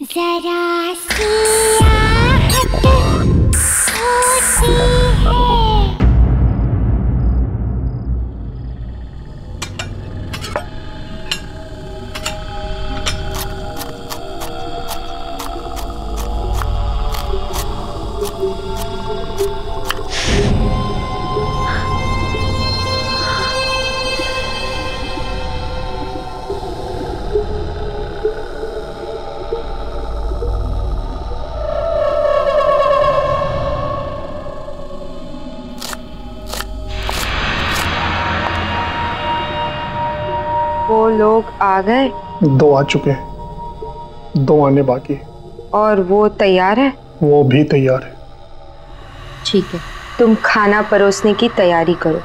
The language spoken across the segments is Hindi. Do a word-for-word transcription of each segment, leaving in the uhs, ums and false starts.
जरा सी आहट होती है। वो लोग आ गए? दो आ चुके हैं, दो आने बाकी। और वो तैयार है? वो भी तैयार है। ठीक है, तुम खाना परोसने की तैयारी करो।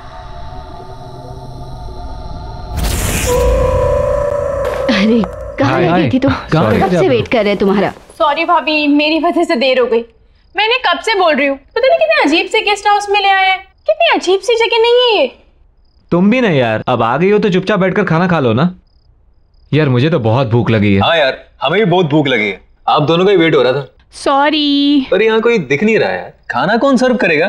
अरे कहाँ लगी थी तुम? कब से वेट कर रहे हैं तुम्हारा। सॉरी भाभी, मेरी वजह से देर हो गई। मैंने कब से बोल रही हूँ, पता नहीं कितने अजीब से गेस्ट हाउस में ले आए हैं। कितनी अजीब सी जगह नहीं है ये। तुम भी नहीं यार, अब आ गई हो तो चुपचाप बैठकर खाना खा लो ना। यार मुझे तो बहुत भूख लगी है। हाँ यार, हमें भी बहुत भूख लगी है। आप दोनों का ही वेट हो रहा था। सॉरी। पर यहाँ कोई दिख नहीं रहा है। खाना कौन सर्व करेगा?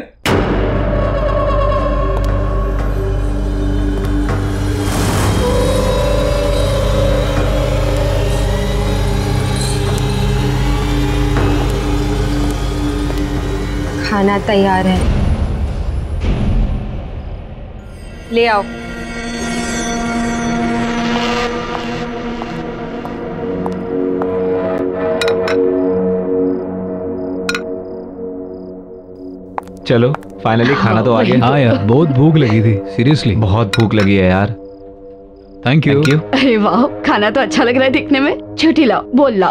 खाना तैयार है, ले आओ। चलो फाइनली खाना तो आ गया। हाँ यार, बहुत भूख लगी थी, सीरियसली बहुत भूख लगी है यार। Thank you. अरे वाह, खाना तो अच्छा लग रहा है दिखने में। छुट्टी लाओ, बोल लाओ।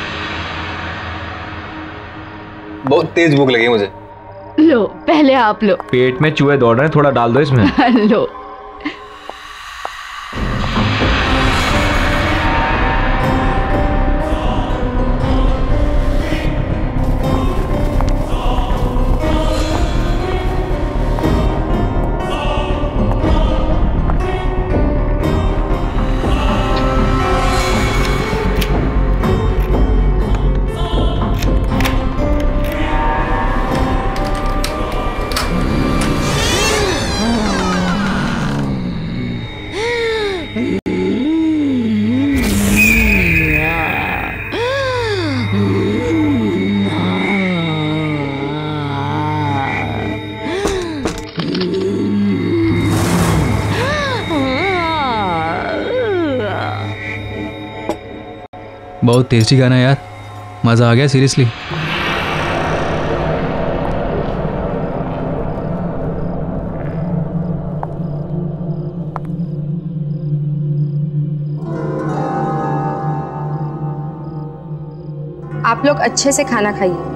बहुत तेज भूख लगी है मुझे। लो पहले आप लो। पेट में चूहे दौड़ रहे हैं, थोड़ा डाल दो इसमें। लो। बहुत टेस्टी गाना यार, मज़ा आ गया सीरियसली। आप लोग अच्छे से खाना खाइए।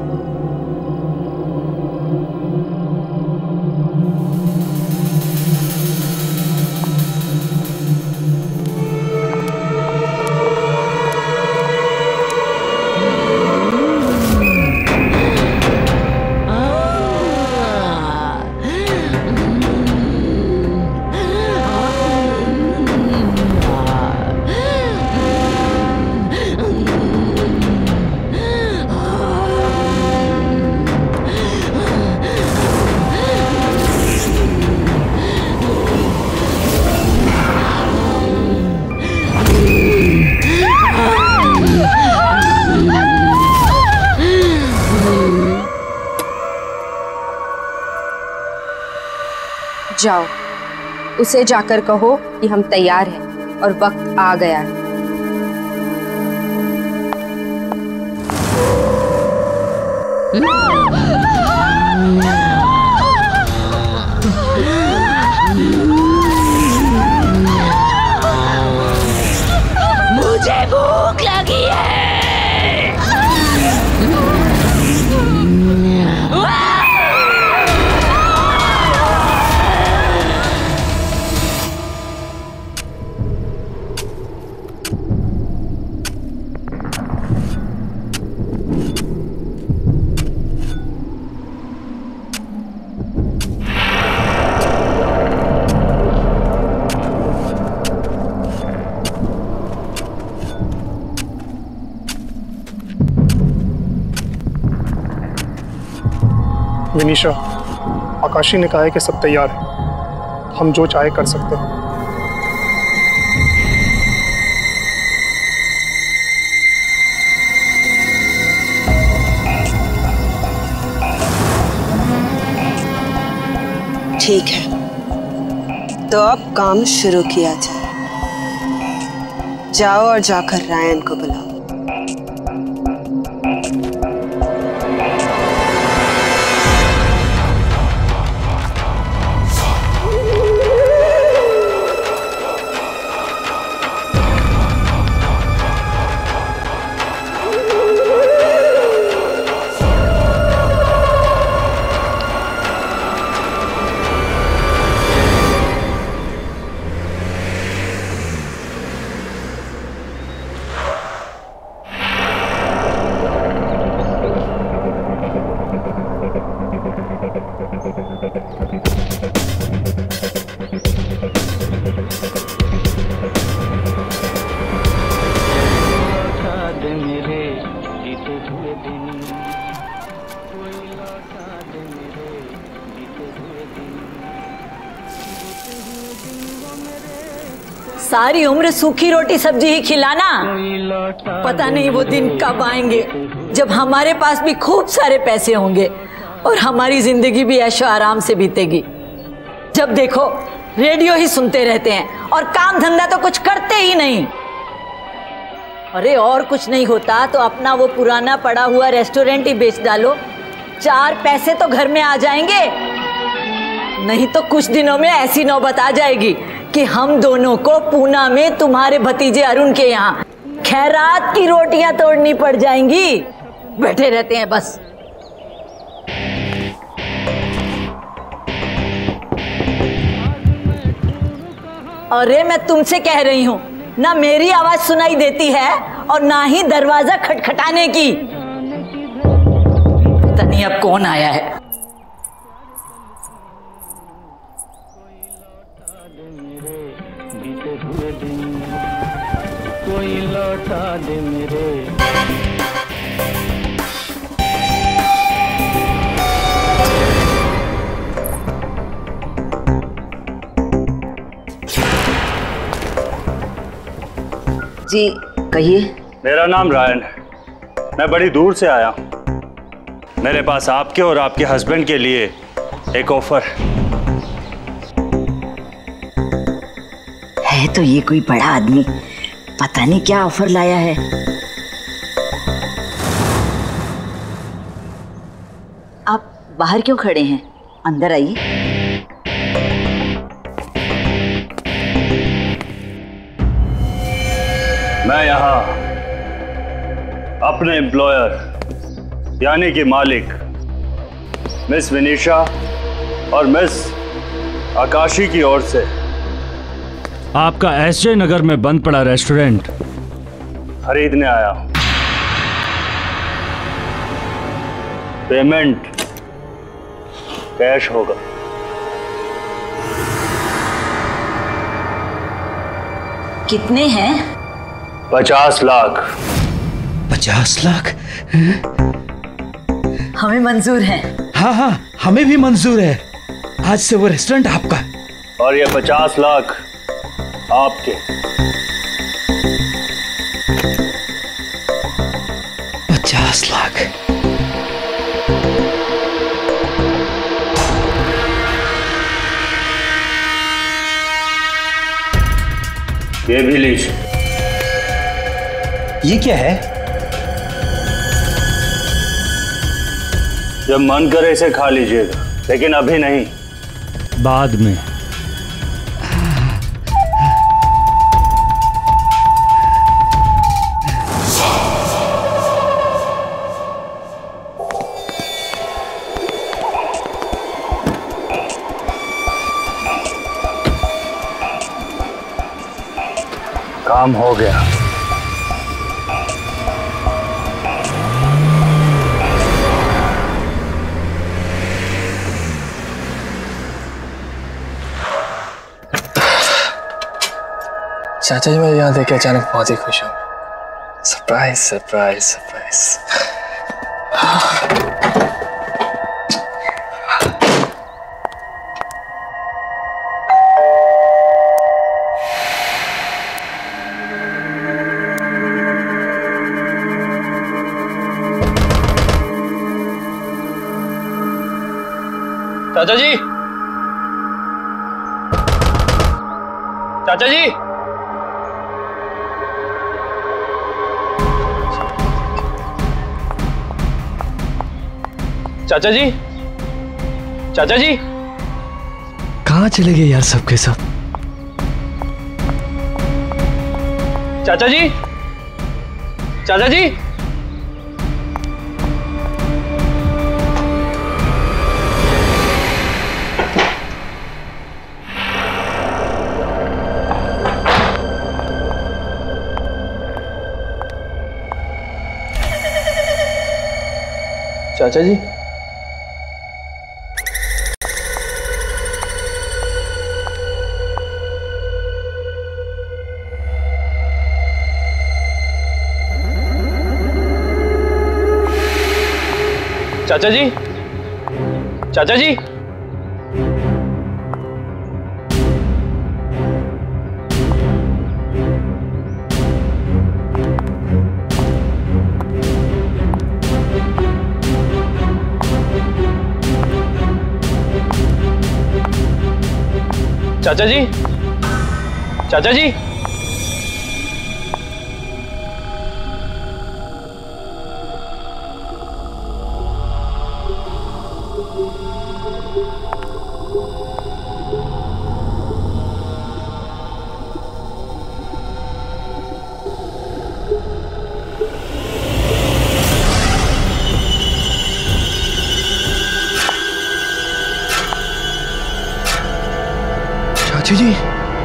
जाओ, उसे जाकर कहो कि हम तैयार हैं और वक्त आ गया है। मुझे भूख लगी है। विनीशा, आकाशी ने कहा है कि सब तैयार है, हम जो चाहे कर सकते हैं। ठीक है, तो अब काम शुरू किया जाए। जाओ और जाकर रायन को बुलाओ। सारी उम्र सूखी रोटी सब्जी ही खिलाना, पता नहीं वो दिन कब आएंगे जब हमारे पास भी खूब सारे पैसे होंगे और हमारी जिंदगी भी ऐशो आराम से बीतेगी। जब देखो रेडियो ही सुनते रहते हैं और काम धंधा तो कुछ करते ही नहीं। अरे और कुछ नहीं होता तो अपना वो पुराना पड़ा हुआ रेस्टोरेंट ही बेच डालो, चार पैसे तो घर में आ जाएंगे। नहीं तो कुछ दिनों में ऐसी नौबत आ जाएगी कि हम दोनों को पूना में तुम्हारे भतीजे अरुण के यहाँ खैरात की रोटियां तोड़नी पड़ जाएंगी। बैठे रहते हैं बस। अरे मैं तुमसे कह रही हूँ, ना मेरी आवाज सुनाई देती है और ना ही दरवाजा खटखटाने की। पता नहीं अब कौन आया है। कोई लौटा दे मेरे। जी कहिए। मेरा नाम रायन है, मैं बड़ी दूर से आया हूँ। मेरे पास आपके और आपके हस्बैंड के लिए एक ऑफर है। तो ये कोई बड़ा आदमी पता नहीं क्या ऑफर लाया है। आप बाहर क्यों खड़े हैं, अंदर आइए। मैं यहाँ अपने एम्प्लॉयर यानी कि मालिक मिस विनीशा और मिस आकाशी की ओर से आपका एसजे नगर में बंद पड़ा रेस्टोरेंट खरीदने आया हूं। पेमेंट कैश होगा। कितने हैं? पचास लाख। पचास लाख? हमें मंजूर है। हाँ हाँ हमें भी मंजूर है। आज से वो रेस्टोरेंट आपका और ये पचास लाख आपके। पचास लाख। ये भी लीजिए। ये क्या है? जब मन करे इसे खा लीजिएगा, लेकिन अभी नहीं, बाद में। काम हो गया। चाचा जी मैं यहाँ देख के अचानक बहुत ही खुश हूँ। Surprise surprise surprise. चाचा जी, चाचा जी, चाचा जी, चाचा जी, कहाँ चले गए यार सबके सब? चाचा जी, चाचा जी, चाचा जी, चाचा जी, चाचा जी, चाचा जी, चाचा जी, चाची जी,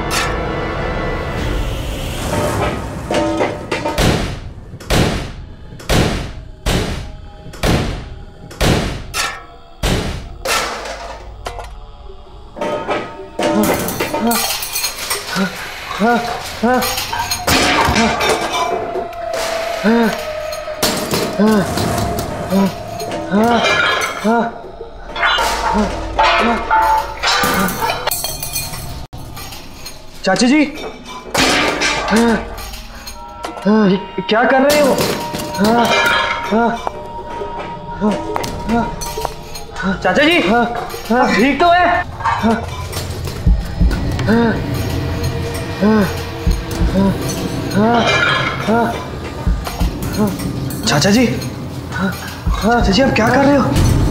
चाची जी, क्या कर रहे हो? चाचा जी, ठीक तो है? चाचा जी, चाचा जी, आप क्या कर रहे हो?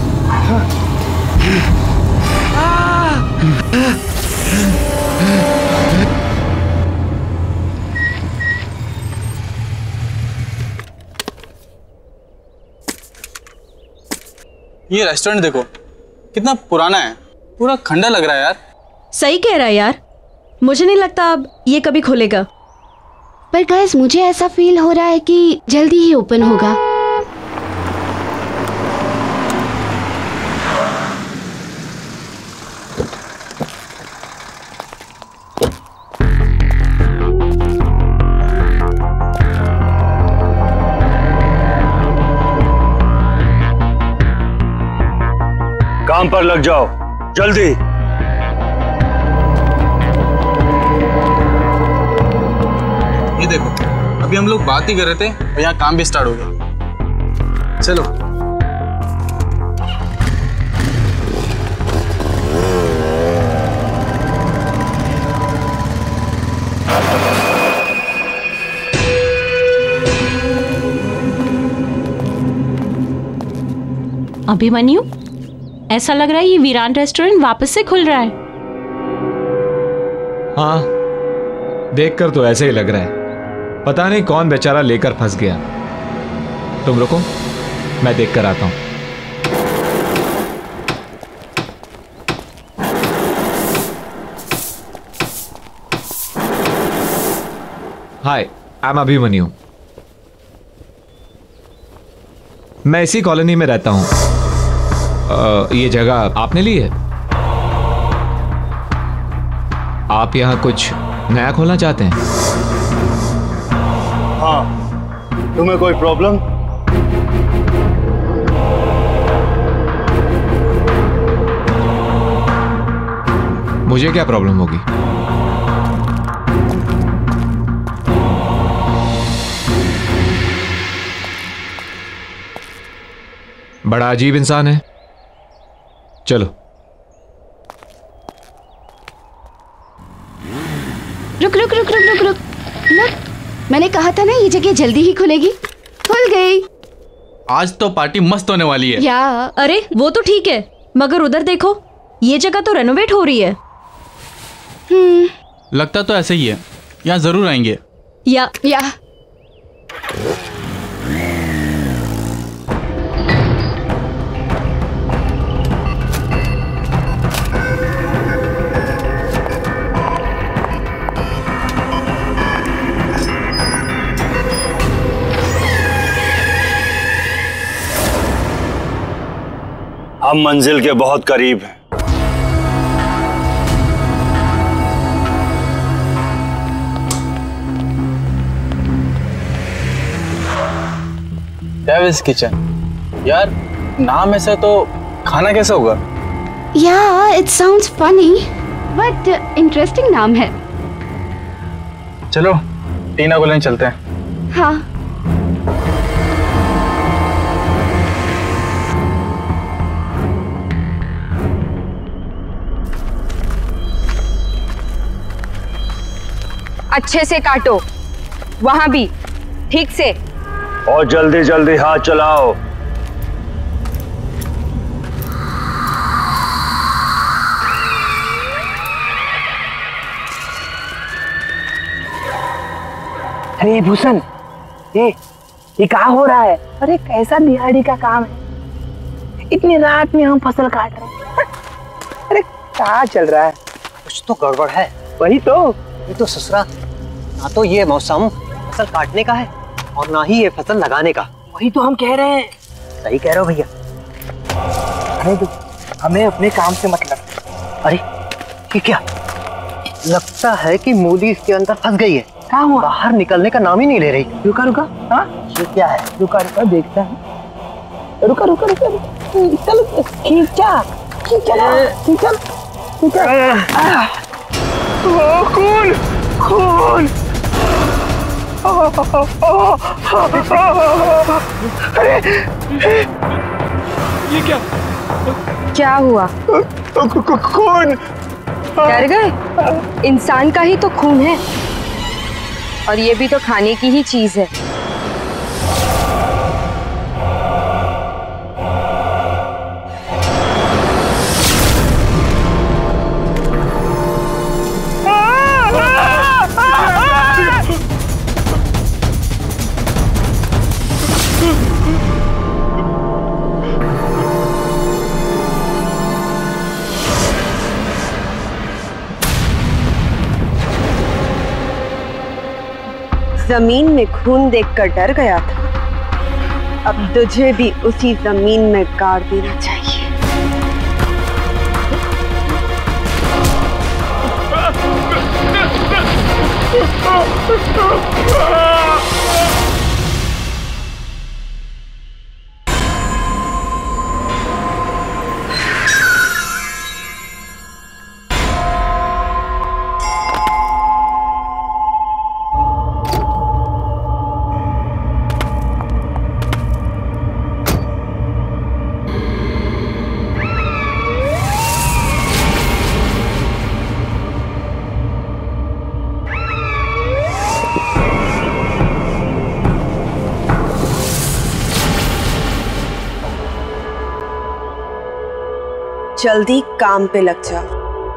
ये रेस्टोरेंट देखो कितना पुराना है, पूरा खंडर लग रहा है यार। सही कह रहा है यार, मुझे नहीं लगता अब ये कभी खुलेगा। पर गाइस मुझे ऐसा फील हो रहा है कि जल्दी ही ओपन होगा। काम पर लग जाओ जल्दी। ये देखो अभी हम लोग बात ही कर रहे थे और यहाँ काम भी स्टार्ट हो गया। चलो अभिमन्यु, ऐसा लग रहा है ये वीरान रेस्टोरेंट वापस से खुल रहा है। हाँ, देखकर तो ऐसे ही लग रहा है। पता नहीं कौन बेचारा लेकर फंस गया। तुम रुको, मैं देख कर आता हूं। Hi, I am Abhimanyu. मैं इसी कॉलोनी में रहता हूं। आ, ये जगह आपने ली है? आप यहां कुछ नया खोलना चाहते हैं? हाँ, तुम्हें कोई प्रॉब्लम? मुझे क्या प्रॉब्लम होगी? बड़ा अजीब इंसान है। चलो रुक रुक रुक रुक रुक रुक रुक। मैंने कहा था ना ये जगह जल्दी ही खुलेगी, खुल गई। आज तो पार्टी मस्त होने वाली है। या अरे वो तो ठीक है, मगर उधर देखो, ये जगह तो रेनोवेट हो रही है। हम्म लगता तो ऐसे ही है, यहाँ जरूर आएंगे। या या हम मंजिल के बहुत करीब हैं। डेविल्स किचन, यार नाम ऐसे तो खाना कैसे होगा? Yeah it sounds funny but interesting नाम है। चलो टीना को लेने चलते हैं। हाँ अच्छे से काटो, वहां भी ठीक से, और जल्दी जल्दी हाथ चलाओ। अरे भूषण, ये ये क्या हो रहा है? अरे कैसा दिहाड़ी का काम है, इतनी रात में हम फसल काट रहे हैं। अरे क्या चल रहा है? कुछ तो गड़बड़ है। वही तो ये तो ससुरा, ना तो ये मौसम फसल काटने का है और ना ही ये फसल लगाने का। वही तो हम कह रहे हैं। सही कह रहे हो भैया। अरे तो हमें अपने काम से मतलब। अरे ये क्या, लगता है कि मूली इसके अंदर फंस गई है। क्या हुआ? बाहर निकलने का नाम ही नहीं ले रही। रुका रुका, हाँ ये क्या है? रुका रुका देखता है। रुका रुका रुका, चल खींचा खींचा खींचा खींचा। खून खून। अरे ये क्या क्या हुआ? खून। डर गए? इंसान का ही तो खून है, और ये भी तो खाने की ही चीज है। जमीन में खून देखकर डर गया था, अब तुझे भी उसी जमीन में गाड़ देना चाहिए। जल्दी काम पे लग जा।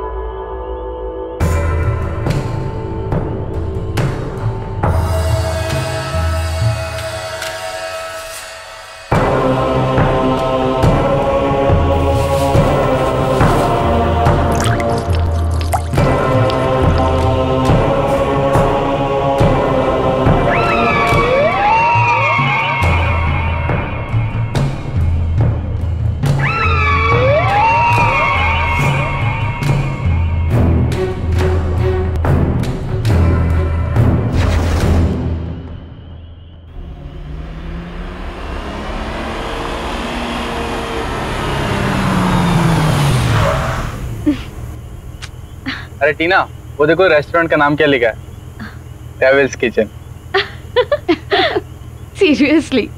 अरे टीना, वो देखो रेस्टोरेंट का नाम क्या लिखा है, डेविल्स किचन। सीरियसली?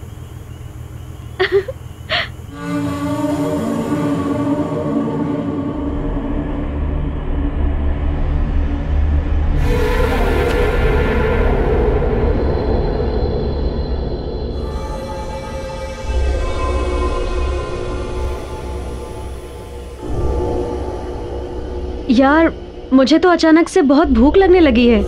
यार मुझे तो अचानक से बहुत भूख लगने लगी है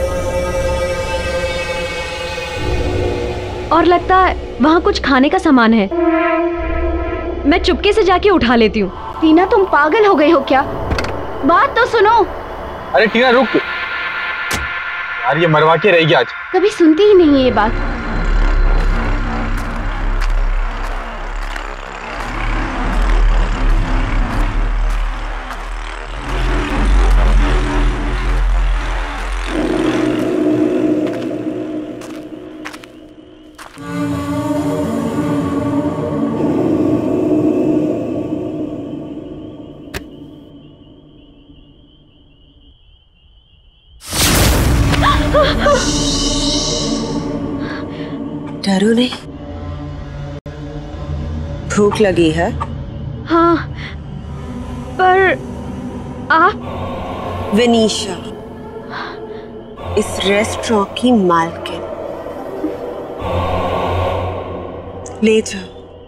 और लगता है वहाँ कुछ खाने का सामान है। मैं चुपके से जाके उठा लेती हूँ। टीना तुम पागल हो गई हो क्या? बात तो सुनो। अरे टीना रुक यार, ये मरवा के रहेगी आज। कभी सुनती ही नहीं है ये बात। डरो नहीं, भूख लगी है? हाँ, पर आप? विनीशा, इस रेस्टोरेंट की मालकिन। ले जाओ।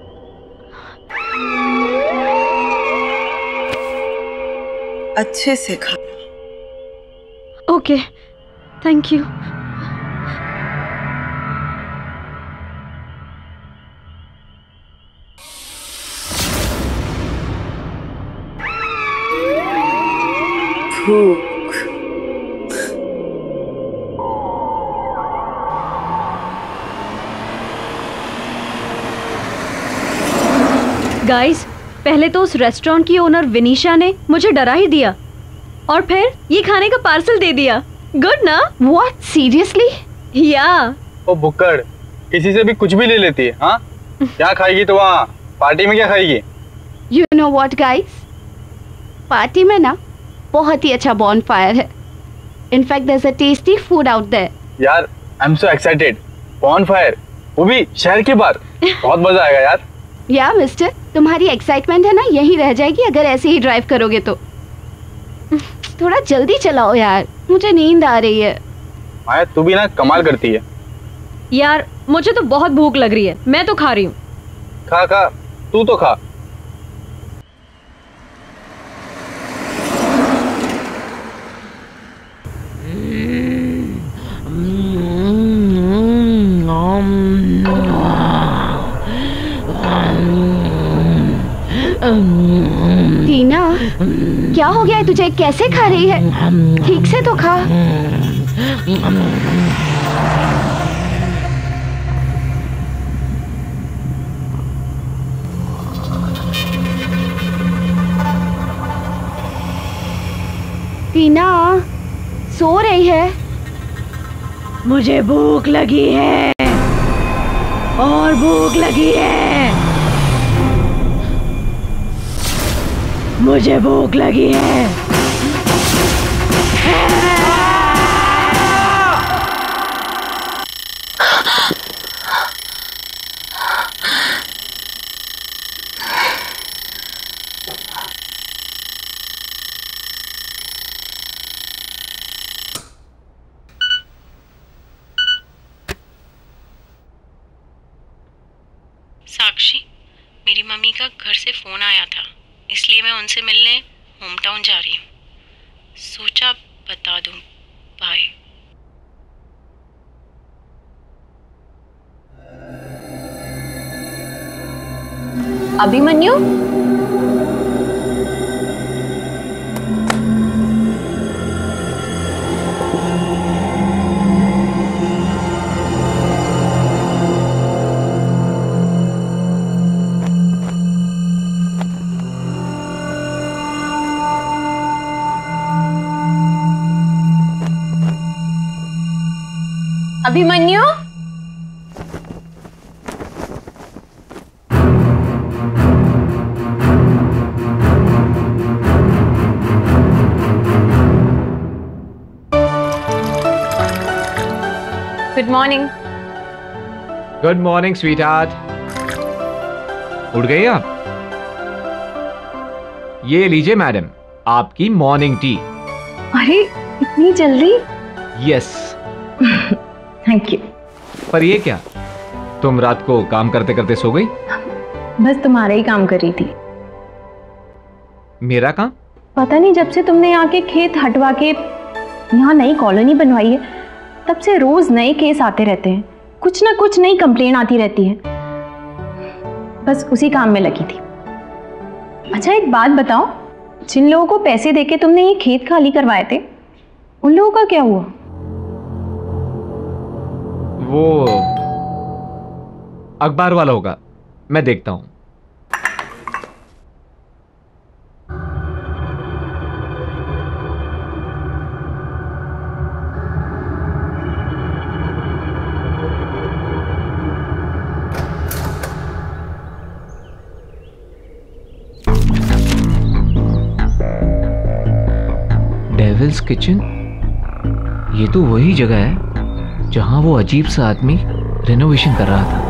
अच्छे से खाना। Okay, thank you. भूख। गाइस, पहले तो उस रेस्टोरेंट की ओनर विनीशा ने मुझे डरा ही दिया और फिर ये खाने का पार्सल दे दिया। गुड ना? What? Seriously? या ओ बुक्कड़, किसी से भी कुछ भी ले लेती है। हाँ, क्या खाएगी तो वहाँ पार्टी में क्या खाएगी? You know what guys? Party में ना बहुत ही अच्छा बॉनफायर है। In fact there's a tasty food out there. यार, I'm so excited. बॉनफायर, वो भी शहर के बाहर। बहुत मजा आएगा यार। या मिस्टर, तुम्हारी एक्साइटमेंट है ना यहीं रह जाएगी अगर ऐसे ही ड्राइव करोगे तो। थोड़ा जल्दी चलाओ यार, मुझे नींद आ रही है। माया, तू भी ना कमाल करती है। यार मुझे तो बहुत भूख लग रही है, मैं तो खा रही हूँ। खा खा, तू तो खा। टीना, क्या हो गया है तुझे? कैसे खा रही है? ठीक से तो खा। टीना, सो रही है? मुझे भूख लगी है और भूख लगी है। मुझे भूख लगी है। साक्षी, मेरी मम्मी का घर से फोन आया था, इसलिए मैं उनसे मिलने होम टाउन जा रही हूँ। सोचा बता दूँ। Bye. Abhimanyu, Abhimanyu, good morning. Good morning sweetheart. उठ गई आप? ये लीजिए मैडम, आपकी मॉर्निंग टी। अरे इतनी जल्दी? यस। Thank you. पर ये क्या, तुम रात को काम करते करते सो गई? बस तुम्हारा ही काम कर रही थी। मेरा काम? पता नहीं जब से तुमने यहाँ के खेत हटवा के यहाँ नई कॉलोनी बनवाई है तब से रोज नए केस आते रहते हैं, कुछ ना कुछ नई कंप्लेन आती रहती है। बस उसी काम में लगी थी। अच्छा एक बात बताओ, जिन लोगों को पैसे देके तुमने ये खेत खाली करवाए थे उन लोगों का क्या हुआ? वो अखबार वाला होगा, मैं देखता हूं। डेविल्स किचन, ये तो वही जगह है जहां वो अजीब सा आदमी रेनोवेशन कर रहा था।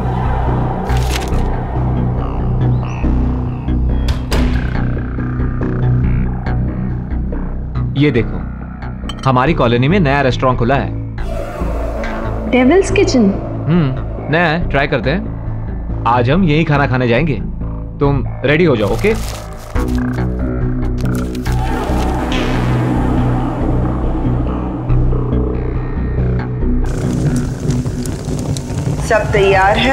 ये देखो, हमारी कॉलोनी में नया रेस्टोरेंट खुला है। Devils kitchen? हम्म, नया है, ट्राई करते हैं। आज हम यही खाना खाने जाएंगे। तुम रेडी हो जाओ, ओके? सब तैयार है?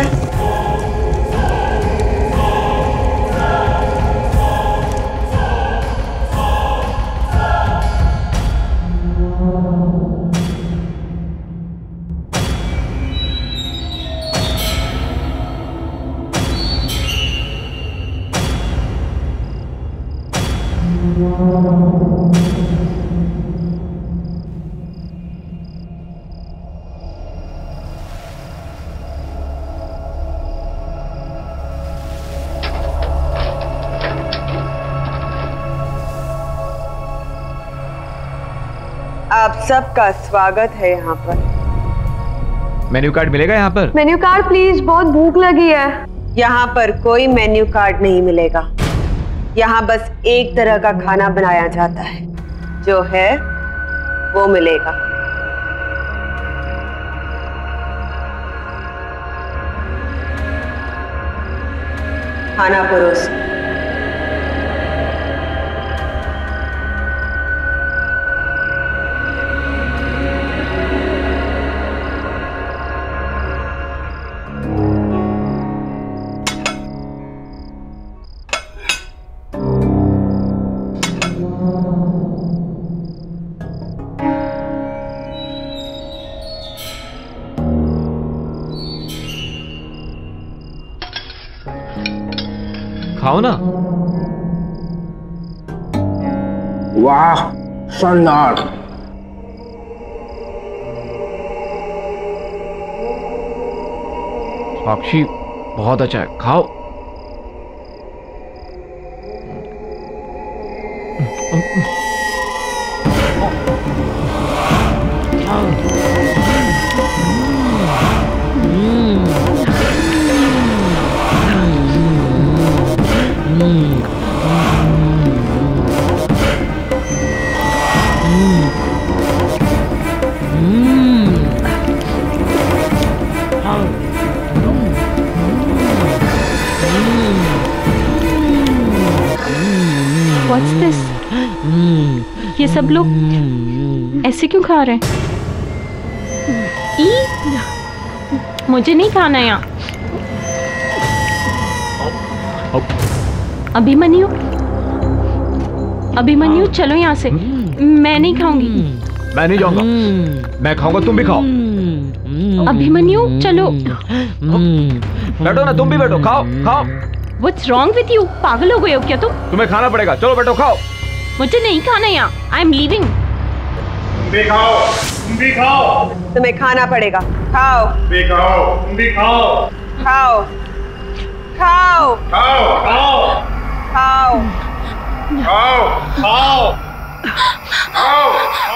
आप सबका स्वागत है यहाँ पर। मेन्यू कार्ड मिलेगा यहाँ पर? मेन्यू कार्ड प्लीज, बहुत भूख लगी है। यहाँ पर कोई मेन्यू कार्ड नहीं मिलेगा। यहाँ बस एक तरह का खाना बनाया जाता है, जो है वो मिलेगा। खाना परोस। खाओ ना। वाह, शानदार। साक्षी, बहुत अच्छा है, खाओ। What's this? ये सब लोग ऐसे क्यों खा रहे हैं? ई, मुझे नहीं खाना यहाँ। अभिमन्यु, अभिमन्यु चलो यहाँ से। मैं नहीं खाऊंगी। मैं नहीं जाऊंगा। मैं खाऊंगा, तुम भी खाओ। अभिमन्यु चलो। बैठो ना, तुम भी बैठो, खाओ खाओ। What's wrong with you? पागल हो गए हो क्या तुम? तुम्हें खाना पड़ेगा, चलो बैठो खाओ। मुझे नहीं खाना यहाँ। I am leaving. तुम भी खाओ, तुम भी खाओ। तुम्हें खाना पड़ेगा, खाओ। तुम भी खाओ, तुम भी खाओ। खाओ, खाओ, खाओ, खाओ, खाओ, खाओ, खाओ, खाओ।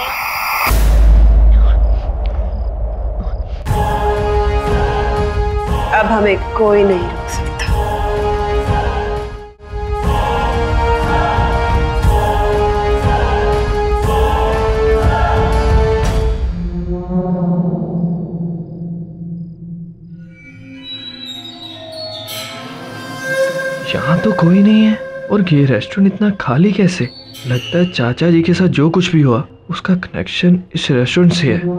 अब हमें कोई नहीं रोक सकता। यहाँ तो कोई नहीं है, और ये रेस्टोरेंट इतना खाली कैसे? लगता है चाचा जी के साथ जो कुछ भी हुआ उसका कनेक्शन इस रेस्टोरेंट से है।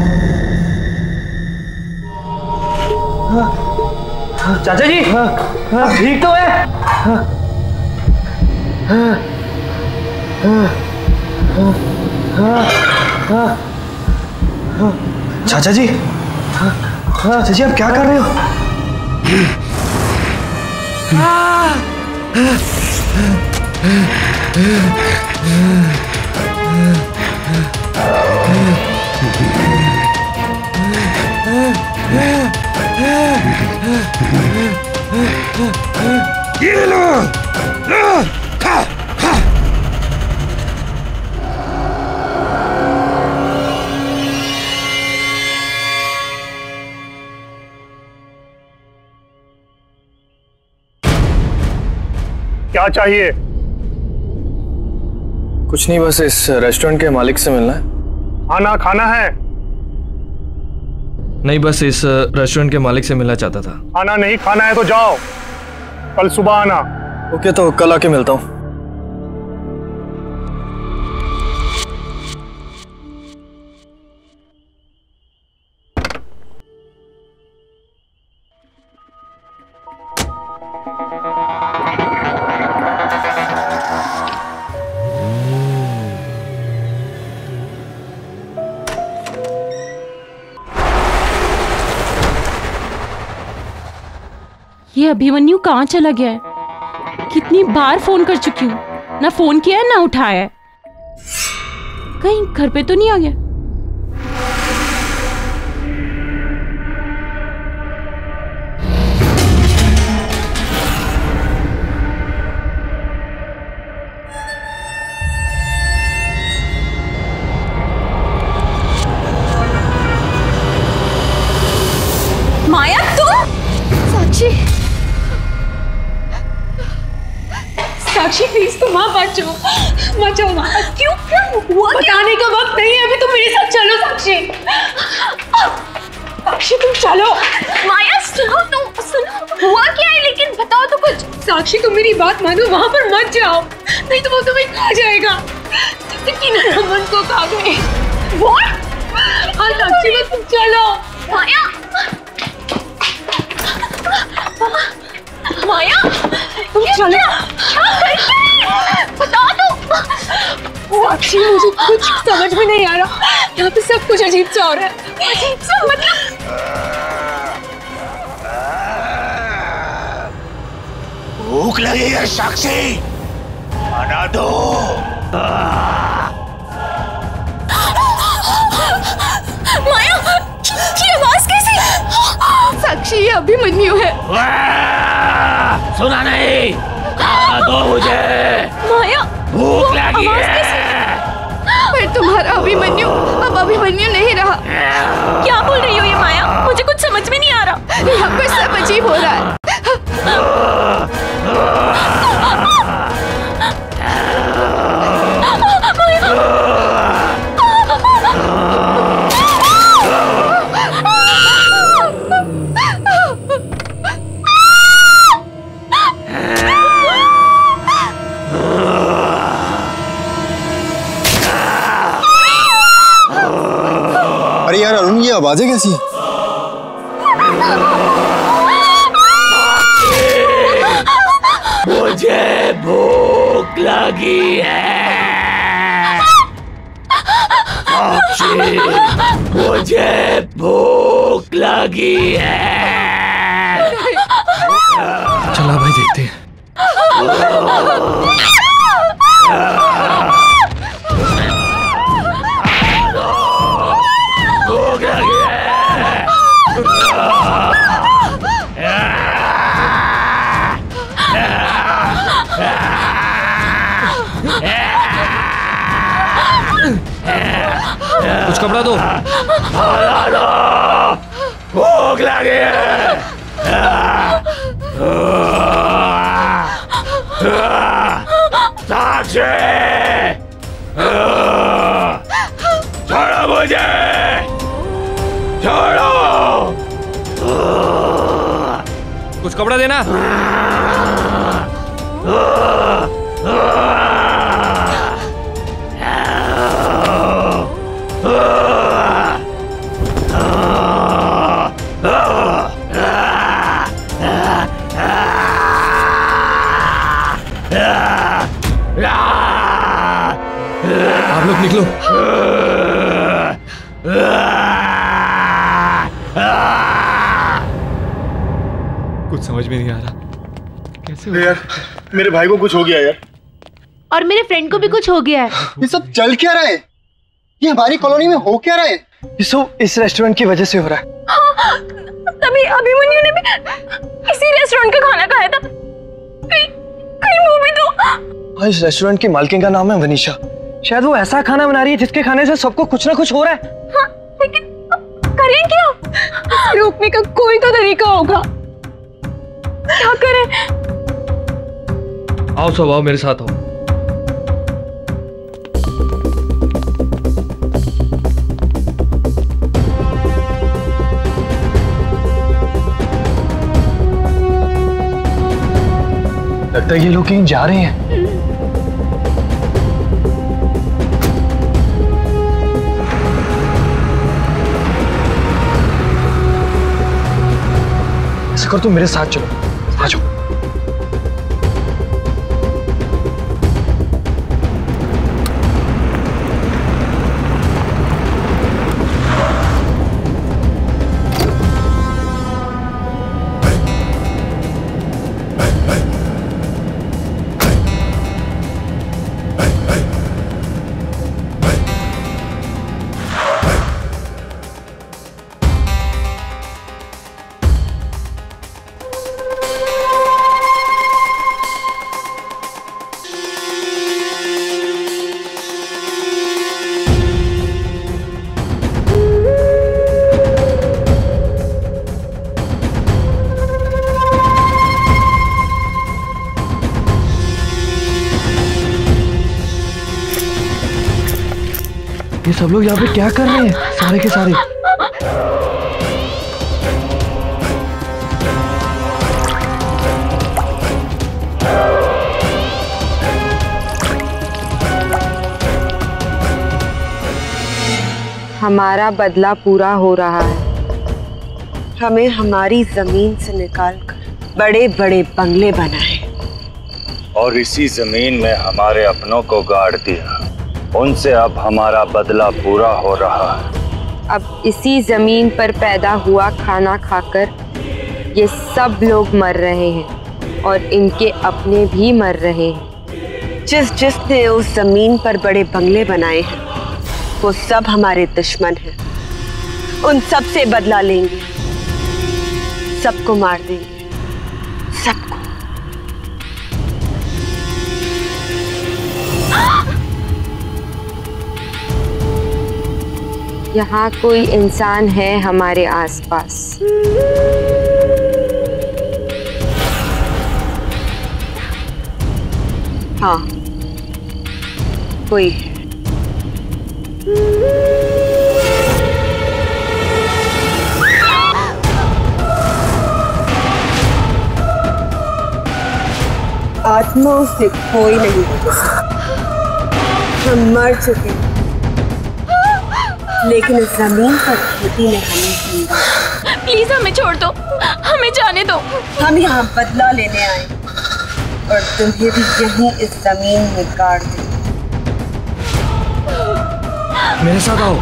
चाचा जी ठीक तो है? चाचा जी, चाचा जी आप क्या कर रहे हो? ये लो, खा खा। क्या चाहिए? कुछ नहीं, बस इस रेस्टोरेंट के मालिक से मिलना है। खाना खाना है? नहीं, बस इस रेस्टोरेंट के मालिक से मिलना चाहता था। खाना नहीं खाना है तो जाओ, कल सुबह आना। ओके, तो कल आके मिलता हूँ। ये अभिमन्यु कहाँ चला गया है? कितनी बार फोन कर चुकी हूँ, ना फोन किया है ना उठाया है। कहीं घर पे तो नहीं आ गया? माया तुम? साक्षी, साक्षी प्लीज तुम वहां मत जाओ, मत जाओ वहां। क्यों क्या हुआ? बताने का वक्त नहीं है अभी, तुम मेरे साथ चलो साक्षी। साक्षी तुम चलो। माया सुनो, तुम सुनो, हुआ क्या है लेकिन बताओ तो कुछ। साक्षी तुम मेरी बात मानो, वहां पर मत जाओ, नहीं तो वो तुम्हें खा जाएगा। रमन को खा गए। हाँ साक्षी बस तुम चलो। माया, माया तुम चलो। बता दो। साक्षी मुझे कुछ समझ में नहीं आ रहा, यहाँ पे सब कुछ अजीब सा हो रहा है। अजीब सा मतलब? भूख लगी है साक्षी, खाना दो। माया, ये आवाज कैसी? साक्षी ये अभिमन्यु है। सुना नहीं? खाना दो मुझे। माया भूख लगी है। पर तुम्हारा अभिमन्यु अब अभिमन्यु नहीं रहा। क्या बोल रही हो ये माया? मुझे कुछ समझ में नहीं आ रहा। यहाँ पर सब अजीब हो रहा है। अरे यार अरुण, ये आवाजें कैसी हैं? मुझे भूख लगी है साक्षी, मुझे भूख लगी है। चला भाई देखते हैं। भूख लगी है। कुछ कपड़ा दो। भूख लगी है। साक्षी, छोड़ो मुझे, छोड़ो। कुछ कपड़ा देना। आप लोग निकलो। कुछ समझ में नहीं आ रहा कैसे हो? यार मेरे भाई को कुछ हो गया यार। और मेरे फ्रेंड को भी कुछ हो गया है। ये सब चल क्या रहा है? ये हमारी कॉलोनी में हो क्या रहा है? ये सब इस रेस्टोरेंट की वजह से हो रहा है। हाँ, तभी अभिमन्यु ने भी इसी रेस्टोरेंट का खाना खाया था। कहीं कहीं वो भी तो। हाँ, इस रेस्टोरेंट की मालकिन का नाम है वनीशा। शायद वो ऐसा खाना बना रही है जिसके खाने से सबको कुछ ना कुछ हो रहा है। हाँ, लेकिन करें क्या? रोकने का कोई तो तरीका होगा। क्या करें? आओ सब आओ, मेरे साथ आओ। लगता है ये लोग कहीं जा रहे हैं। ऐसा कर, तुम मेरे साथ चलो। आ जाओ। ये सब लोग यहाँ पे क्या कर रहे हैं सारे के सारे? हमारा बदला पूरा हो रहा है। हमें हमारी जमीन से निकालकर बड़े बड़े बंगले बनाए और इसी जमीन में हमारे अपनों को गाड़ दिया। उनसे अब हमारा बदला पूरा हो रहा है। अब इसी जमीन पर पैदा हुआ खाना खाकर ये सब लोग मर रहे हैं और इनके अपने भी मर रहे हैं। जिस जिसने उस जमीन पर बड़े बंगले बनाए हैं वो सब हमारे दुश्मन हैं। उन सब से बदला लेंगे, सबको मार देंगे, सबको। यहाँ कोई इंसान है हमारे आसपास। हाँ, कोई है। आत्माओं से कोई नहीं बचा। हम मर चुके हैं, लेकिन इस जमीन पर खेती में हमें जिंदा। प्लीज हमें छोड़ दो, हमें जाने दो। हम यहाँ बदला लेने आए और तुम्हें भी यहीं इस जमीन में गाड़ दें। मेरे साथ आओ।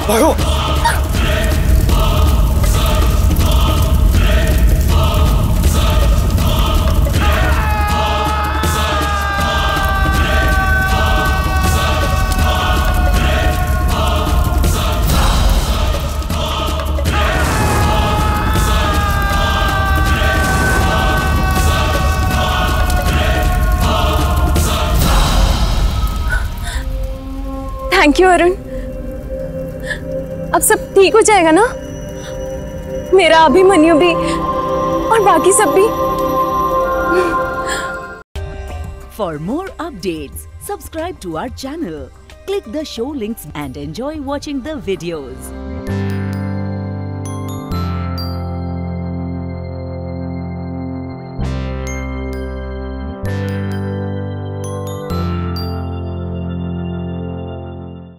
भागो। Thank you Arun. अब सब ठीक हो जाएगा ना? मेरा अभिमन्यु भी और बाकी सब भी। For more updates, subscribe to our channel, click the show links and enjoy watching the videos.